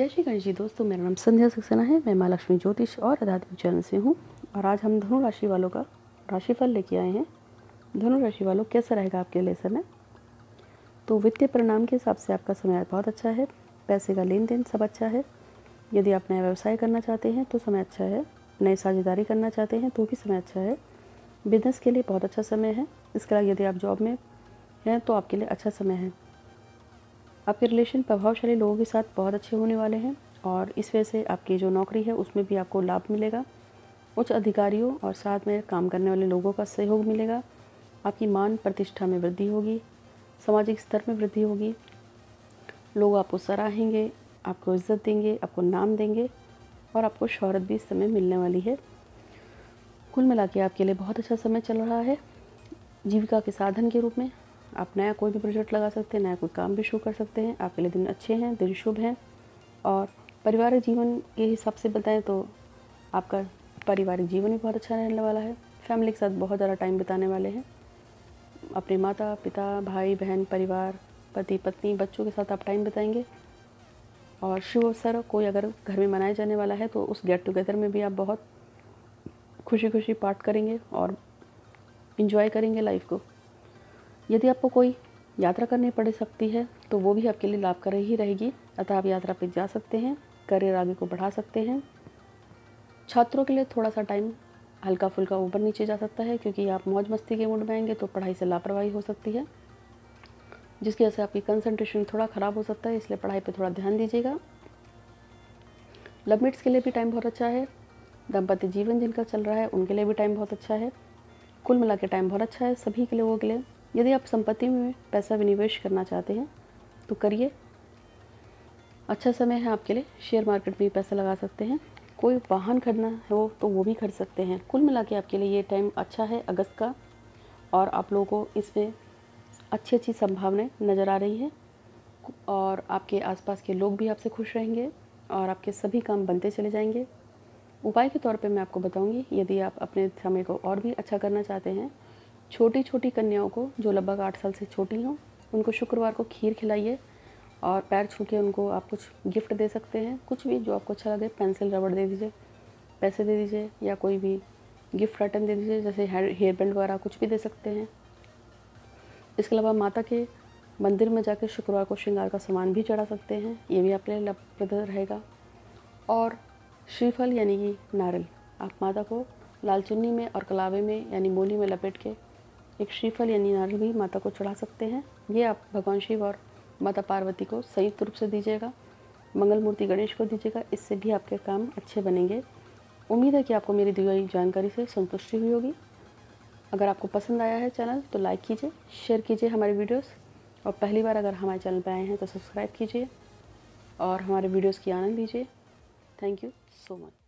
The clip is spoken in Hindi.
जय श्री गणेश जी। दोस्तों, मेरा नाम संध्या सक्सेना है। मैं माँ लक्ष्मी ज्योतिष और आध्यात्मिक चैनल से हूँ और आज हम धनु राशि वालों का राशिफल लेके आए हैं। धनु राशि वालों, कैसा रहेगा आपके लिए समय? तो वित्तीय परिणाम के हिसाब से आपका समय बहुत अच्छा है। पैसे का लेन देन सब अच्छा है। यदि आप नया व्यवसाय करना चाहते हैं तो समय अच्छा है। नई साझेदारी करना चाहते हैं तो भी समय अच्छा है। बिजनेस के लिए बहुत अच्छा समय है। इसके अलावा यदि आप जॉब में हैं तो आपके लिए अच्छा समय है। आपके रिलेशन प्रभावशाली लोगों के साथ बहुत अच्छे होने वाले हैं और इस वजह से आपकी जो नौकरी है उसमें भी आपको लाभ मिलेगा। उच्च अधिकारियों और साथ में काम करने वाले लोगों का सहयोग मिलेगा। आपकी मान प्रतिष्ठा में वृद्धि होगी, सामाजिक स्तर में वृद्धि होगी। लोग आपको सराहेंगे, आपको इज्जत देंगे, आपको नाम देंगे और आपको शोहरत भी इस समय मिलने वाली है। कुल मिला के आपके लिए बहुत अच्छा समय चल रहा है। जीविका के साधन के रूप में आप नया कोई भी प्रोजेक्ट लगा सकते हैं, नया कोई काम भी शुरू कर सकते हैं। आपके लिए दिन अच्छे हैं, दिन शुभ हैं। और पारिवारिक जीवन के हिसाब से बताएं तो आपका पारिवारिक जीवन भी बहुत अच्छा रहने वाला है। फैमिली के साथ बहुत ज़्यादा टाइम बिताने वाले हैं। अपने माता पिता, भाई बहन, परिवार, पति पत्नी, बच्चों के साथ आप टाइम बिताएंगे। और शुभ अवसर कोई अगर घर में मनाया जाने वाला है तो उस गेट टुगेदर में भी आप बहुत खुशी खुशी पार्ट करेंगे और इन्जॉय करेंगे लाइफ को। यदि आपको कोई यात्रा करनी पड़ सकती है तो वो भी आपके लिए लाभकारी ही रहेगी, अतः आप यात्रा पर जा सकते हैं, करियर आगे को बढ़ा सकते हैं। छात्रों के लिए थोड़ा सा टाइम हल्का फुल्का ऊपर नीचे जा सकता है, क्योंकि आप मौज मस्ती के मूड में आएंगे तो पढ़ाई से लापरवाही हो सकती है, जिसकी वजह से आपकी कंसंट्रेशन थोड़ा ख़राब हो सकता है। इसलिए पढ़ाई पे थोड़ा ध्यान दीजिएगा। लवमेट्स के लिए भी टाइम बहुत अच्छा है। दाम्पत्य जीवन जिनका चल रहा है उनके लिए भी टाइम बहुत अच्छा है। कुल मिला के टाइम बहुत अच्छा है सभी के लोगों के लिए। यदि आप संपत्ति में पैसा विनिवेश करना चाहते हैं तो करिए, अच्छा समय है आपके लिए। शेयर मार्केट में भी पैसा लगा सकते हैं। कोई वाहन खरीदना हो तो वो भी खरीद सकते हैं। कुल मिला के आपके लिए ये टाइम अच्छा है अगस्त का, और आप लोगों को इसमें अच्छी अच्छी संभावनाएं नज़र आ रही हैं और आपके आसपास के लोग भी आपसे खुश रहेंगे और आपके सभी काम बनते चले जाएंगे। उपाय के तौर पे मैं आपको बताऊंगी, यदि आप अपने समय को और भी अच्छा करना चाहते हैं, छोटी छोटी कन्याओं को जो लगभग 8 साल से छोटी हों उनको शुक्रवार को खीर खिलाइए और पैर छू के उनको आप कुछ गिफ्ट दे सकते हैं। कुछ भी जो आपको अच्छा लगे, पेंसिल रबड़ दे दीजिए, पैसे दे दीजिए या कोई भी गिफ्ट आइटम दे दीजिए, जैसे हेयर बैंड वगैरह कुछ भी दे सकते हैं। इसके अलावा माता के मंदिर में जाकर शुक्रवार को श्रृंगार का सामान भी चढ़ा सकते हैं, ये भी आपके लिए लाभप्रद रहेगा। और श्रीफल यानी कि नारियल, आप माता को लाल चुन्नी में और कलावे में यानी मोली में लपेट के एक श्रीफल यानी नारियल भी माता को चढ़ा सकते हैं। ये आप भगवान शिव और माता पार्वती को संयुक्त रूप से दीजिएगा। मंगल मूर्ति गणेश को दीजिएगा, इससे भी आपके काम अच्छे बनेंगे। उम्मीद है कि आपको मेरी दी गई जानकारी से संतुष्टि हुई होगी। अगर आपको पसंद आया है चैनल तो लाइक कीजिए, शेयर कीजिए हमारे वीडियोस, और पहली बार अगर हमारे चैनल पर आए हैं तो सब्सक्राइब कीजिए और हमारे वीडियोस की आनंद लीजिए। Thank you so much.